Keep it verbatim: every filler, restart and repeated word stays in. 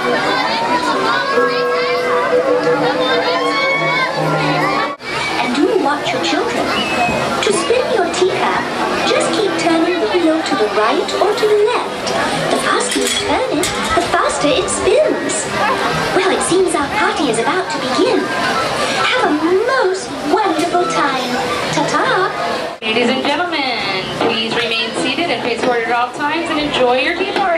And do watch your children. To spin your teacup, just keep turning the wheel to the right or to the left. The faster you turn it, the faster it spins. Well, it seems our party is about to begin. Have a most wonderful time. Ta-ta! Ladies and gentlemen, please remain seated and face forward at all times and enjoy your tea party.